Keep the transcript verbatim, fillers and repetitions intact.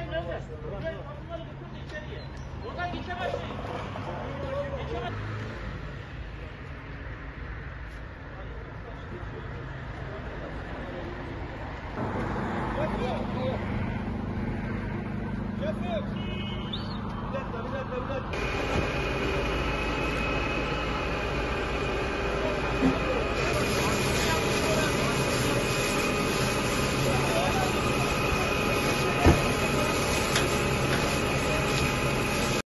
nerede? Buraya kapıları götür içeriye. Oradan geçemezsin. Geçemezsin. Şefim! Bir dakika, bir dakika, bir dakika.